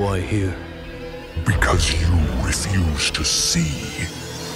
Why here? Because you refuse to see.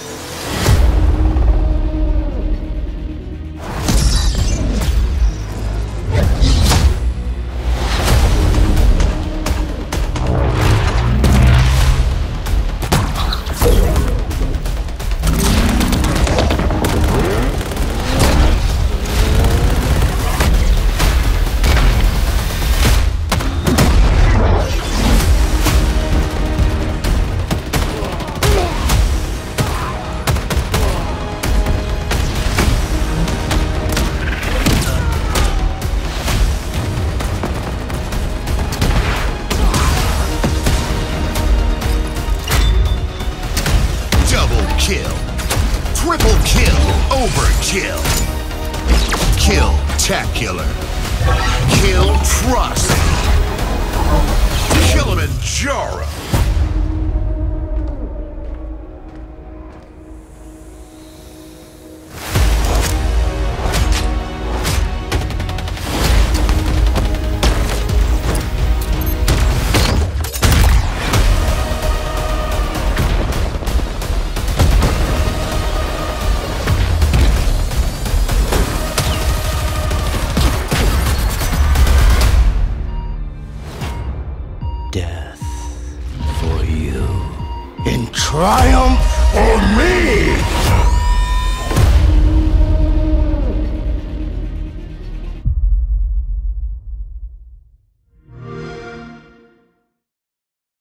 Kill. Triple kill. Overkill. Kill-tacular. Kill trust. Kilimanjaro. Death for you. In triumph for me!